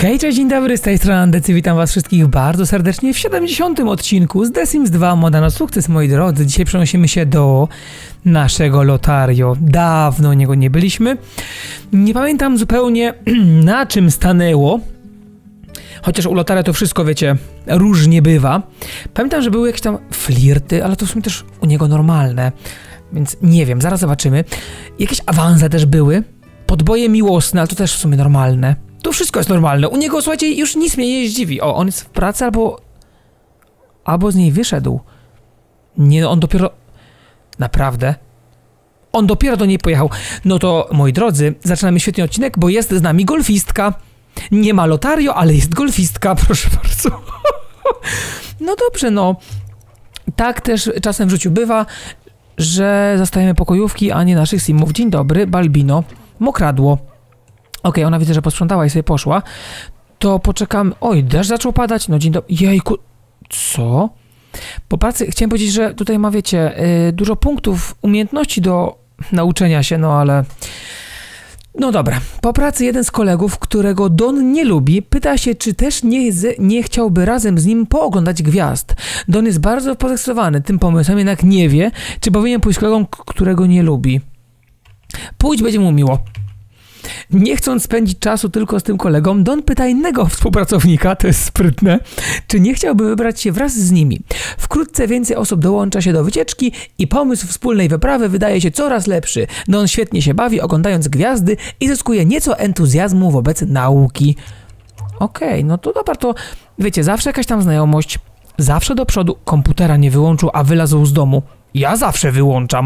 Hej, cześć, dzień dobry, z tej strony Andecy, witam was wszystkich bardzo serdecznie w 70. odcinku z The Sims 2 Moda na sukces, moi drodzy. Dzisiaj przenosimy się do naszego Lotario. Dawno niego nie byliśmy. Nie pamiętam zupełnie na czym stanęło. Chociaż u Lotaria to wszystko, wiecie, różnie bywa. Pamiętam, że były jakieś tam flirty, ale to w sumie też u niego normalne. Więc nie wiem, zaraz zobaczymy. Jakieś awanse też były. Podboje miłosne, ale to też w sumie normalne. To wszystko jest normalne. U niego, słuchajcie, już nic mnie nie zdziwi. O, on jest w pracy albo z niej wyszedł. Nie, on dopiero... Naprawdę? On dopiero do niej pojechał. No to, moi drodzy, zaczynamy świetny odcinek, bo jest z nami golfistka. Nie ma Lotario, ale jest golfistka, proszę bardzo. No dobrze, no. Tak też czasem w życiu bywa, że zastajemy pokojówki, a nie naszych simów. Dzień dobry, Balbino. Mokradło. Okej, ona widzę, że posprzątała i sobie poszła. To poczekam... Oj, deszcz zaczął padać. No dzień dobry. Jejku... Co? Po pracy chciałem powiedzieć, że tutaj ma, wiecie, dużo punktów, umiejętności do nauczenia się, no ale... No dobra. Po pracy jeden z kolegów, którego Don nie lubi, pyta się, czy też nie chciałby razem z nim pooglądać gwiazd. Don jest bardzo podekscytowany tym pomysłem, jednak nie wie, czy powinien pójść z kolegą, którego nie lubi. Pójdź, będzie mu miło. Nie chcąc spędzić czasu tylko z tym kolegą, Don pyta innego współpracownika, to jest sprytne, czy nie chciałby wybrać się wraz z nimi. Wkrótce więcej osób dołącza się do wycieczki i pomysł wspólnej wyprawy wydaje się coraz lepszy. Don świetnie się bawi, oglądając gwiazdy i zyskuje nieco entuzjazmu wobec nauki. Okej, no to dobra, to wiecie, zawsze jakaś tam znajomość, zawsze do przodu. Komputera nie wyłączył, a wylazł z domu. Ja zawsze wyłączam.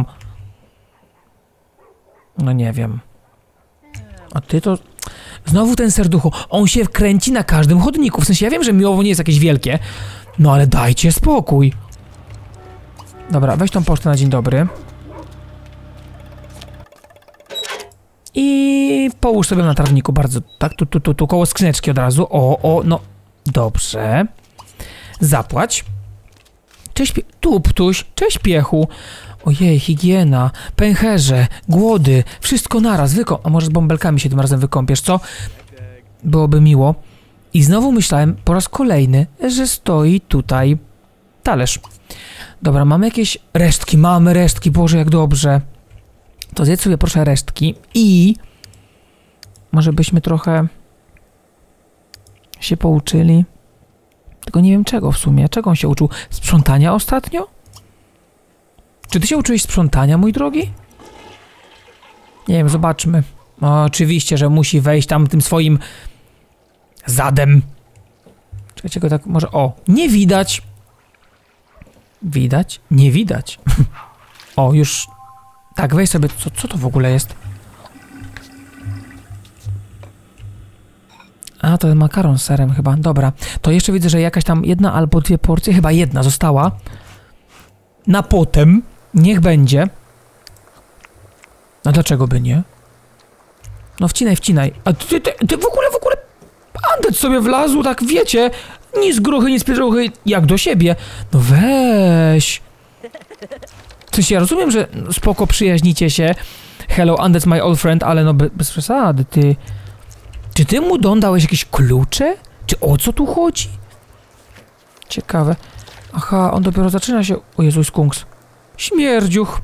No nie wiem. A ty to... Znowu ten serducho. On się kręci na każdym chodniku. W sensie ja wiem, że miłowo nie jest jakieś wielkie. No ale dajcie spokój. Dobra, weź tą pocztę na dzień dobry. I połóż sobie na trawniku bardzo. Tak, tu koło skrzyneczki od razu. O, no. Dobrze. Zapłać. Cześć, Tuptuś. Cześć, piechu. Ojej, higiena, pęcherze, głody, wszystko naraz, A może z bąbelkami się tym razem wykąpiesz, co? Byłoby miło. I znowu myślałem po raz kolejny, że stoi tutaj talerz. Dobra, mamy jakieś resztki, mamy resztki, Boże, jak dobrze. To zjedz sobie proszę resztki i... Może byśmy trochę się pouczyli. Tylko nie wiem czego w sumie, czego on się uczył? Sprzątania ostatnio? Czy ty się uczyłeś sprzątania, mój drogi? Nie wiem, zobaczmy. O, oczywiście, że musi wejść tam tym swoim zadem. Czekajcie go tak, może... O, nie widać. Widać? Nie widać. O, już... Tak, weź sobie... Co to w ogóle jest? A, to ten makaron z serem chyba. Dobra. To jeszcze widzę, że jakaś tam jedna albo dwie porcje, chyba jedna została. Na potem. Niech będzie. No dlaczego by nie? No wcinaj. A ty w ogóle... Andec sobie wlazł, tak wiecie. Ni z gruchy, ni z pietruchy, jak do siebie. No weź. W sensie ja rozumiem, że spoko przyjaźnicie się. Hello, Andec, my old friend, ale no bez przesady, ty... Czy ty mu Don dałeś jakieś klucze? Czy o co tu chodzi? Ciekawe. Aha, on dopiero zaczyna się... O Jezu, skunks. Śmierdziuch.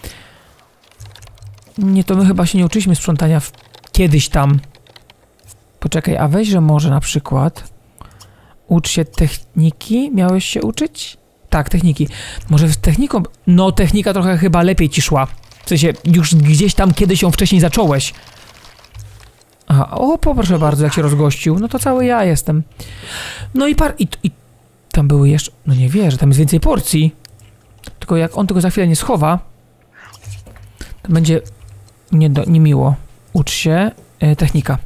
Nie, to my chyba się nie uczyliśmy sprzątania kiedyś tam. Poczekaj, a weź, że może na przykład... Ucz się techniki. Miałeś się uczyć? Tak, techniki. Może z techniką... No, technika trochę chyba lepiej ci szła. W sensie, już gdzieś tam kiedyś ją wcześniej zacząłeś. Aha, o, poproszę bardzo, jak się rozgościł. No to cały ja jestem. No i tam były jeszcze... No nie wierzę, tam jest więcej porcji. Tylko jak on tego za chwilę nie schowa, to będzie niemiło. Ucz się. Technika.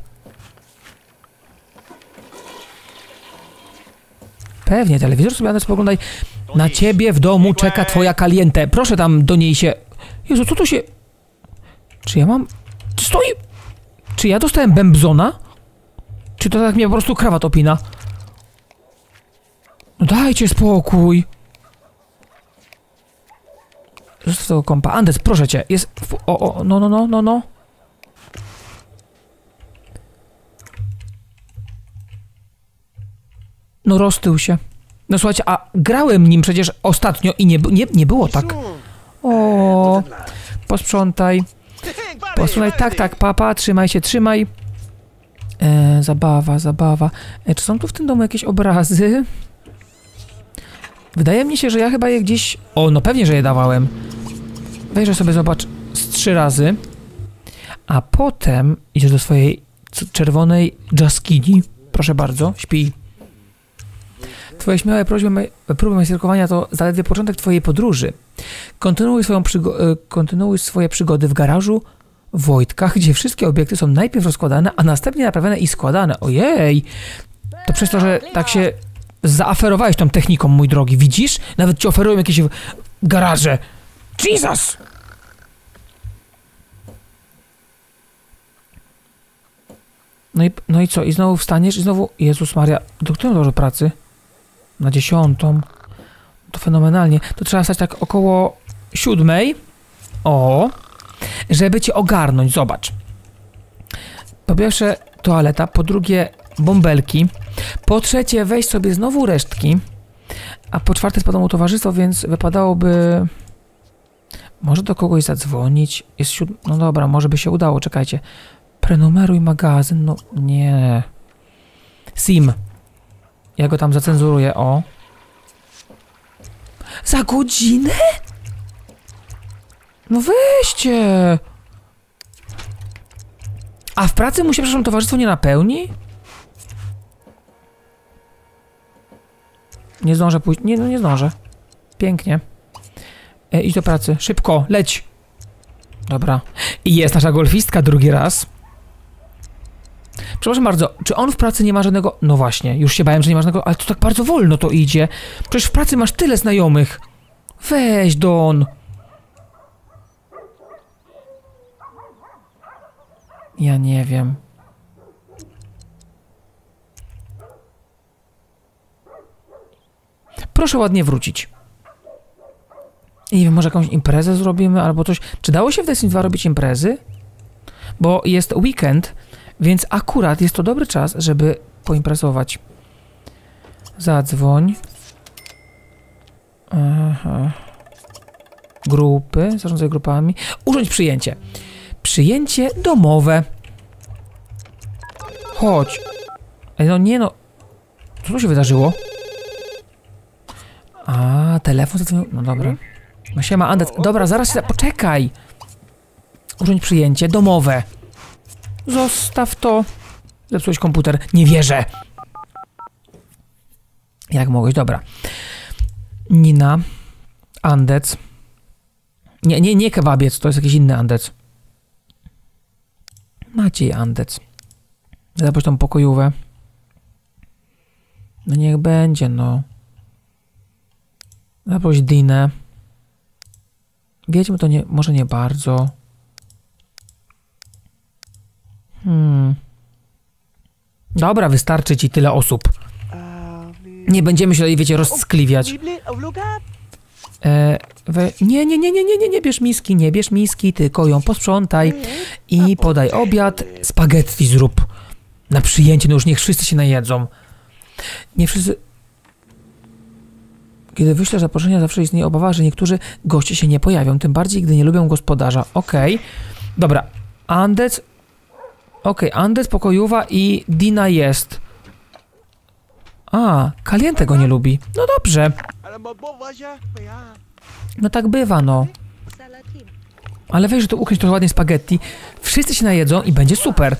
Pewnie, telewizor sobie Andres poglądaj. Na ciebie w domu czeka twoja caliente. Proszę tam do niej się... Jezu, co to się... Czy ja mam... Czy ja dostałem bębzona? Czy to tak mnie po prostu krawat opina? No dajcie spokój. Zostaw tego kompa. Andec, proszę cię. Jest... No. No roztył się. No słuchajcie, a grałem nim przecież ostatnio i nie było tak. O, posprzątaj. Posprzątaj, tak, papa, trzymaj się, trzymaj. Zabawa. Czy są tu w tym domu jakieś obrazy? Wydaje mi się, że ja chyba je gdzieś... O, no pewnie, że je dawałem. Wejrzę sobie, zobacz, z 3 razy. A potem idziesz do swojej czerwonej jaskini. Proszę bardzo, śpij. Twoje śmiałe próby majsterkowania to zaledwie początek twojej podróży. Kontynuuj swoje przygody w garażu Wojtka, gdzie wszystkie obiekty są najpierw rozkładane, a następnie naprawiane i składane. Ojej! To przez to, że tak się zaaferowałeś tą techniką, mój drogi. Widzisz? Nawet ci oferują jakieś garaże. Jesus! No i co? I znowu wstaniesz i znowu... Jezus Maria, do którą dążę pracy? Na 10. To fenomenalnie. To trzeba stać tak około 7. O! Żeby cię ogarnąć. Zobacz. Po pierwsze toaleta, po drugie bąbelki, po trzecie wejść sobie znowu resztki, a po czwarte spada mu towarzystwo, więc wypadałoby... Może do kogoś zadzwonić. Jest 7... No dobra, może by się udało. Czekajcie. Prenumeruj magazyn. No nie. Sim. Ja go tam zacenzuruję, o. Za godzinę? No weźcie. A w pracy mu się, przepraszam, towarzystwo nie napełni? Nie zdążę pójść. Nie, no nie zdążę. Pięknie. Idź do pracy. Szybko, leć. Dobra. I jest nasza golfistka drugi raz. Przepraszam bardzo, czy on w pracy nie ma żadnego... No właśnie, już się bałem, że nie ma żadnego... Ale to tak bardzo wolno to idzie. Przecież w pracy masz tyle znajomych. Weź, Don. Ja nie wiem. Proszę ładnie wrócić. Nie wiem, może jakąś imprezę zrobimy albo coś. Czy dało się w Destiny 2 robić imprezy? Bo jest weekend, więc akurat jest to dobry czas, żeby poimprezować. Zadzwoń. Aha. Grupy, zarządzaj grupami. Urządź przyjęcie. Przyjęcie domowe. Chodź. No nie no. Co tu się wydarzyło? A, telefon zadzwonił. No dobra. No siema, Andec. Dobra, zaraz się... Poczekaj. Urządź przyjęcie domowe. Zostaw to. Zepsułeś komputer. Nie wierzę. Jak mogłeś? Dobra. Nina. Andec. Nie kebabiec. To jest jakiś inny Andec. Maciej Andec. Zaproś tą pokojówę. No niech będzie, no. Zaproś Dinę. Wiedźmy to nie... Może nie bardzo. Dobra, wystarczy ci tyle osób. Nie będziemy się tutaj, wiecie, rozskliwiać. Nie bierz miski, tylko ją posprzątaj i podaj obiad. Spaghetti zrób. Na przyjęcie, no już niech wszyscy się najedzą. Nie wszyscy... Kiedy wyślę zaproszenia, zawsze istnieje obawa, że niektórzy goście się nie pojawią, tym bardziej, gdy nie lubią gospodarza. Okej. Dobra. Andec... Andec, pokojowa i Dina jest. A, Caliente go nie lubi. No dobrze. No tak bywa, no. Ale weź, że to ukryć trochę ładnie spaghetti. Wszyscy się najedzą i będzie super.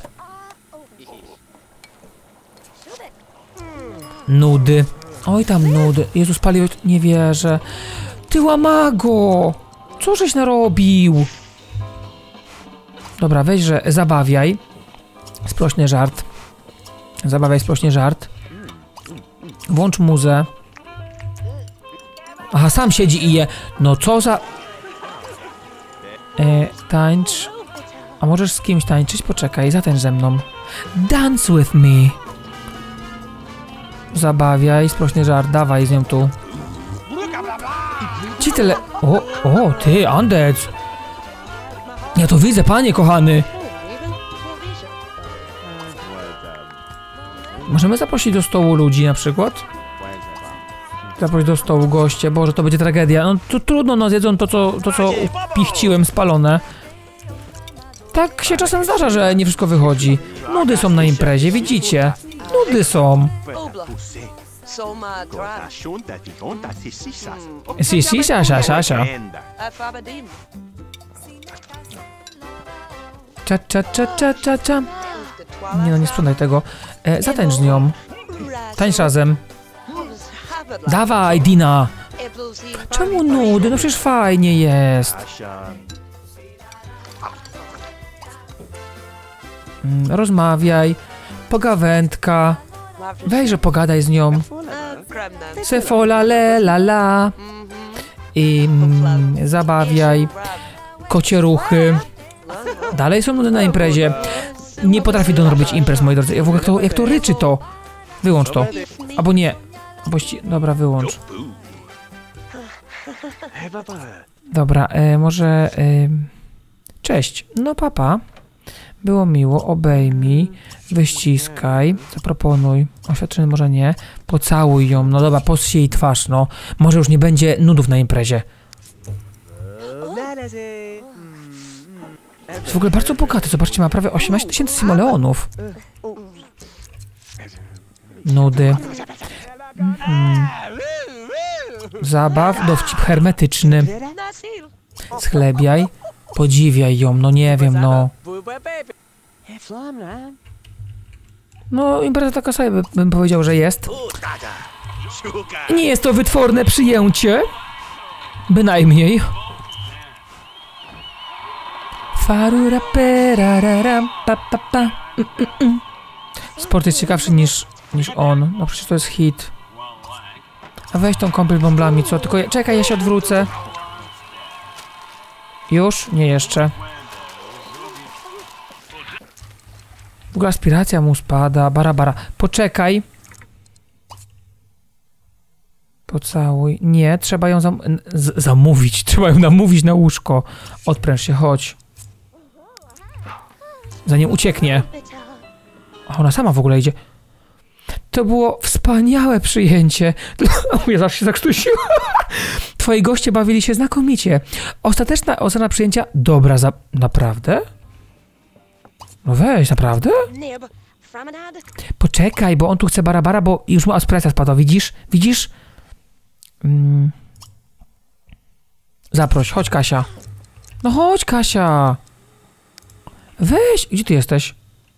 Nudy. Oj tam nudy. Jezus, paliłeś... Nie wierzę. Ty łamago! Co żeś narobił? Dobra, weź, że zabawiaj. Sprośny żart. Zabawiaj sprośny żart. Włącz muzę. Aha, sam siedzi i je. No co za... Tańcz. A możesz z kimś tańczyć? Poczekaj, zatańcz ze mną. Dance with me. Zabawiaj, sprośny żart. Dawaj z nią tu. Ci tyle... O, ty, Andec. Ja to widzę, panie kochany. Możemy zaprosić do stołu ludzi na przykład? Zaproś do stołu goście, Boże, to będzie tragedia. No to trudno, no zjedzą to, co pichciłem spalone. Tak się czasem zdarza, że nie wszystko wychodzi. Nudy są na imprezie, widzicie? Nudy są. Sisa. Cza. Nie no, nie sprzątaj tego. Zatańcz z nią. Tańcz razem. Dawaj, Dina. Czemu nudy? No przecież fajnie jest. Rozmawiaj. Pogawędka. Weź, że pogadaj z nią. Sefola, la. I zabawiaj. Kocie ruchy. Dalej są nudy na imprezie. Nie potrafi Don robić imprez, moi drodzy. W ogóle jak to ryczy to. Wyłącz to. Albo nie. Dobra, wyłącz. Dobra, może... Cześć. No papa. Było miło. Obejmij. Wyściskaj. Zaproponuj. Oświadczenie może nie. Pocałuj ją. No dobra, posyć jej twarz, no. Może już nie będzie nudów na imprezie. Jest w ogóle bardzo bogaty. Zobaczcie, ma prawie 18 000 simoleonów. Nudy. Zabaw, dowcip hermetyczny. Schlebiaj. Podziwiaj ją, no nie wiem, no. No, impreza taka sobie bym powiedział, że jest. Nie jest to wytworne przyjęcie. Bynajmniej. Farura peraram pa pa pa. Sport jest ciekawszy niż on. No przecież to jest hit. A weź tą kąpiel bąblami, co? Tylko czekaj, ja się odwrócę. Już? Nie jeszcze. W ogóle aspiracja mu spada. Bara. Poczekaj. Pocałuj. Nie, trzeba ją zamówić. Trzeba ją namówić na łóżko. Odpręż się, chodź. Zanim ucieknie. A ona sama w ogóle idzie. To było wspaniałe przyjęcie. Ja zawsze się zakrztusiłem. Twoi goście bawili się znakomicie. Ostateczna ocena przyjęcia dobra naprawdę? No weź, naprawdę? Poczekaj, bo on tu chce bara, bo już mu aspiracja spadła. Widzisz? Zaproś, chodź Kasia. No chodź Kasia. Weź, gdzie ty jesteś?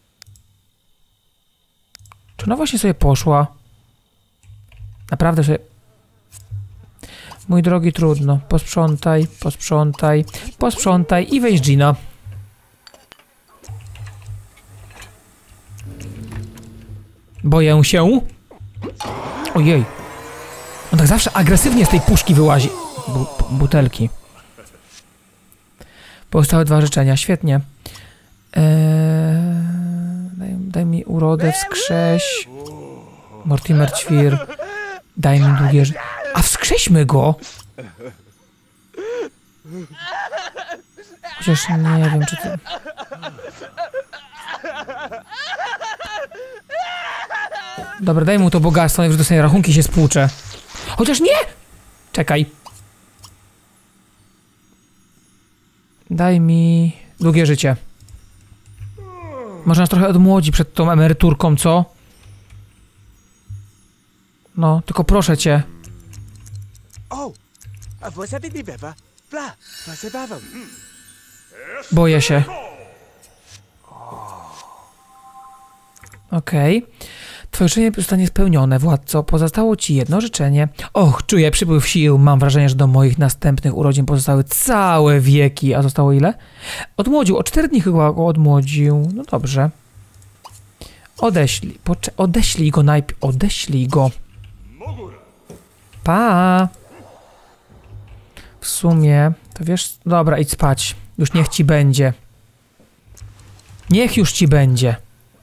Czy ona właśnie sobie poszła? Naprawdę sobie... Mój drogi, trudno. Posprzątaj i weź Gina. Boję się. Ojej. On tak zawsze agresywnie z tej puszki wyłazi. Butelki. Pozostały 2 życzenia. Świetnie. Daj mi urodę, wskrześ. Mortimer Ćwir. Daj mi długie życie. A wskrześmy go! Chociaż nie wiem, czy to... Dobra, daj mu to bogactwo, najwyżej dostanie rachunki, się spłucze. Chociaż nie! Czekaj. Daj mi długie życie. Może nas trochę odmłodzi przed tą emeryturką, co? No, tylko proszę cię. Boję się. Okej. Twoje życzenie zostanie spełnione, władco. Pozostało ci jedno życzenie. Och, czuję przypływ sił. Mam wrażenie, że do moich następnych urodzin pozostały całe wieki. A zostało ile? Odmłodził. O 4 dni chyba go odmłodził. No dobrze. Odeślij go najpierw. Odeślij go. Pa. W sumie, to wiesz... Dobra, idź spać. Już niech ci będzie. Niech już ci będzie.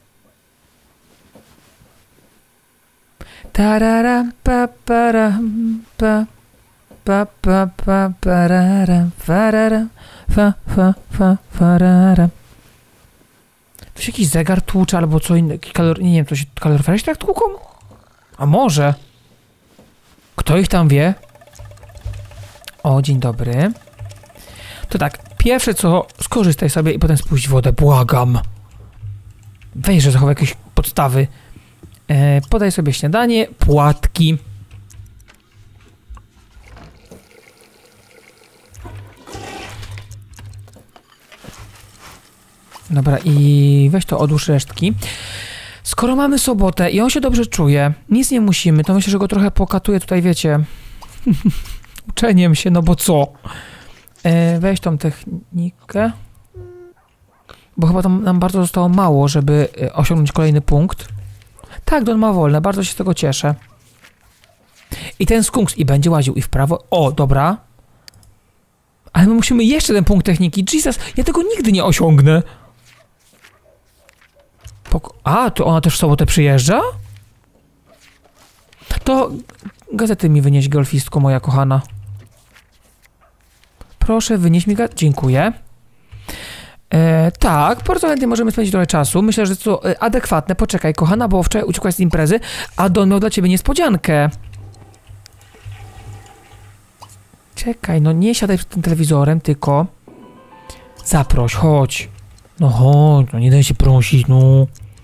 Tararam pa param pa pa pa pa pararam fararam fa fararam. To się jakiś zegar tłucze albo co innego. Nie wiem, to się kaloryfery się tak tłuką? A może? Kto ich tam wie? O, dzień dobry. To tak, pierwsze co, skorzystaj sobie i potem spuść wodę, błagam. Weź, że zachowaj jakieś podstawy. Podaj sobie śniadanie, płatki. Dobra, i weź to, odłóż resztki. Skoro mamy sobotę i on się dobrze czuje, nic nie musimy, to myślę, że go trochę pokatuję tutaj, wiecie, uczeniem się, no bo co? Weź tą technikę, bo chyba tam nam bardzo zostało mało, żeby osiągnąć kolejny punkt. Tak, Don ma wolne, bardzo się z tego cieszę. I ten skunks i będzie łaził i w prawo. O, dobra. Ale my musimy jeszcze ten punkt techniki. Jesus, ja tego nigdy nie osiągnę. A, to ona też w sobotę przyjeżdża? To gazety mi wynieś, golfistko moja kochana. Proszę, wynieś mi gazetę. Dziękuję. Tak, bardzo chętnie możemy spędzić trochę czasu. Myślę, że to adekwatne. Poczekaj, kochana, bo wczoraj uciekłaś z imprezy, a Don miał dla ciebie niespodziankę. Czekaj, no nie siadaj przed tym telewizorem, tylko zaproś, chodź. No chodź, no nie daj się prosić, no.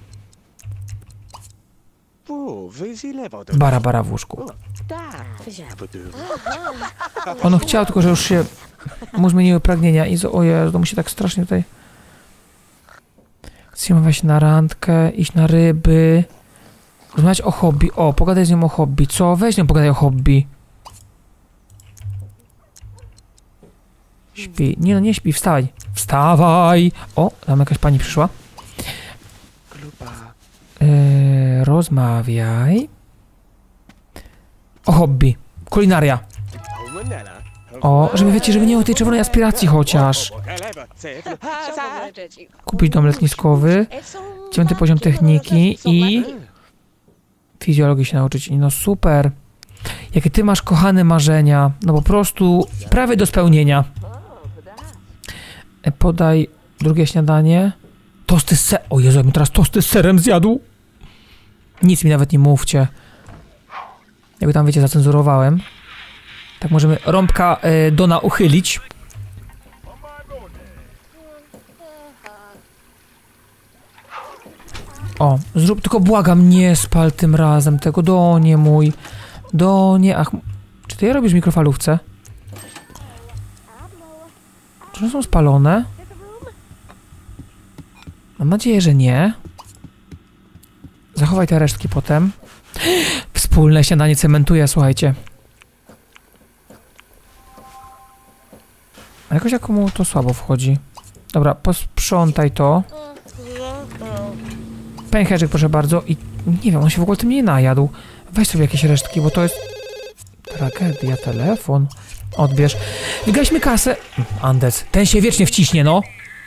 Bara w łóżku. On chciał, tylko że już się mu zmieniły pragnienia i o Jezu, to mu się tak strasznie tutaj... Chcemy się na randkę, iść na ryby, rozmawiać o hobby. O, pogadaj z nią o hobby. Co? Weź nią pogadaj o hobby. Śpi. Nie no, nie śpi, wstawaj. Wstawaj! O, tam jakaś pani przyszła. Rozmawiaj. O hobby. Kulinaria. O, żeby wiecie, żeby nie było tej czerwonej aspiracji chociaż. Kupić dom letniskowy. 9. poziom techniki i fizjologii się nauczyć. No super. Jakie ty masz kochane marzenia. No po prostu prawie do spełnienia. Podaj drugie śniadanie. Tosty z serem. O Jezu, ja bym teraz tosty z serem zjadł. Nic mi nawet nie mówcie. Jakby tam, wiecie, zacenzurowałem. Tak możemy rąbka Dona uchylić. O, zrób, tylko błagam, nie spal tym razem tego. Donie mój. Donie, ach. Czy ty je robisz w mikrofalówce? Czy one są spalone? Mam nadzieję, że nie. Zachowaj te resztki potem. Wspólne śniadanie cementuje, słuchajcie. A jakoś jak mu to słabo wchodzi. Dobra, posprzątaj to. Pęcherzyk, proszę bardzo. I nie wiem, on się w ogóle tym nie najadł. Weź sobie jakieś resztki, bo to jest... Tragedia, telefon. Odbierz. Wygaśmy kasę. Andes, ten się wiecznie wciśnie, no.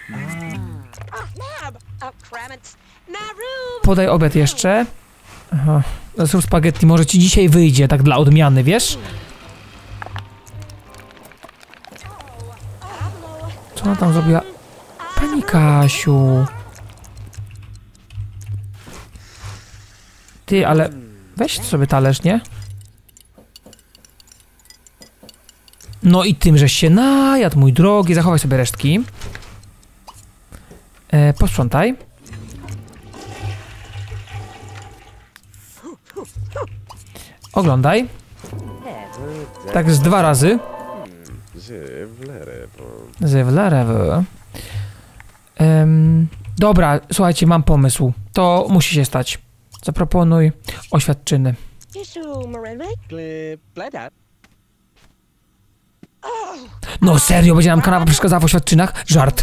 Podaj obiad jeszcze. Aha. Zrób spaghetti, może ci dzisiaj wyjdzie, tak dla odmiany, wiesz? Co ona tam zrobiła? Pani Kasiu. Ty, ale... Weź sobie talerz, nie? No i tym, żeś się najadł, mój drogi. Zachowaj sobie resztki. Posprzątaj. Oglądaj. Tak z 2 razy. Zewlerewo. Dobra, słuchajcie, mam pomysł. To musi się stać. Zaproponuj oświadczyny. No serio, będzie nam kanapa przeszkadzała w oświadczynach? Żart.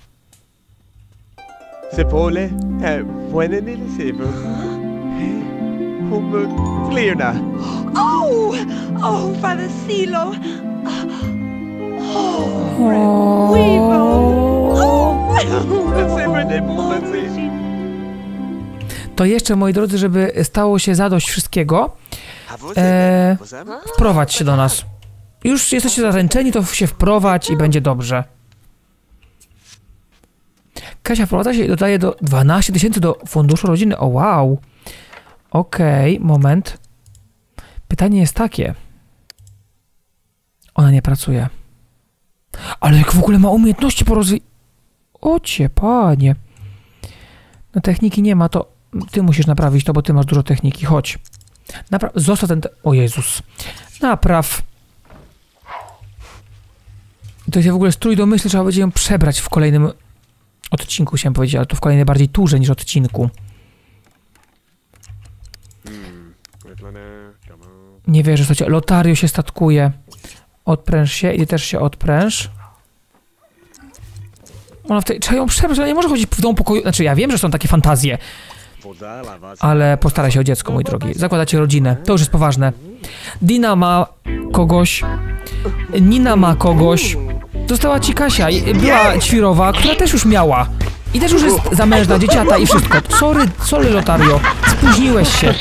To jeszcze, moi drodzy, żeby stało się zadość wszystkiego, wprowadź się do nas. Już jesteście zaręczeni, to się wprowadź i będzie dobrze. Kasia wprowadza się i dodaje do 12 000 do funduszu rodziny. O wow. Okej, moment. Pytanie jest takie. Ona nie pracuje. Ale jak w ogóle ma umiejętności Ocie, panie. No techniki nie ma, to ty musisz naprawić to, bo ty masz dużo techniki. Chodź. Zostaw ten... O Jezus. Napraw. To jest w ogóle strój do myśli, trzeba będzie ją przebrać w kolejnym odcinku, chciałem powiedzieć, ale to w kolejnej bardziej turze niż odcinku. Nie wierzę, słuchajcie, Lotario się statkuje. Odpręż się i ty też się odpręż. Ona trzeba ją przebrać, ale nie może chodzić w domu pokoju. Znaczy, ja wiem, że są takie fantazje. Ale postaraj się o dziecko, mój drogi. Zakładacie rodzinę. To już jest poważne. Dina ma kogoś. Nina ma kogoś. Została ci Kasia. Była Ćwirowa, która też już miała. I też już jest zamężna, dzieciata i wszystko. Sorry, Lotario. Spóźniłeś się.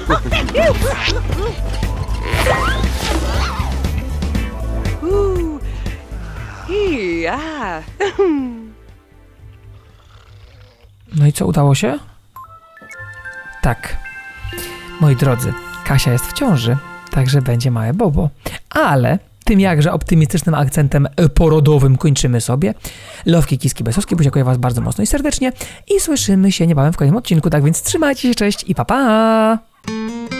No i co, udało się? Tak. Moi drodzy, Kasia jest w ciąży, także będzie małe bobo. Ale tym jakże optymistycznym akcentem porodowym kończymy sobie. Lowki, kiski, besowski, buziakuję was bardzo mocno i serdecznie i słyszymy się niebawem w kolejnym odcinku, tak więc trzymajcie się, cześć i pa pa!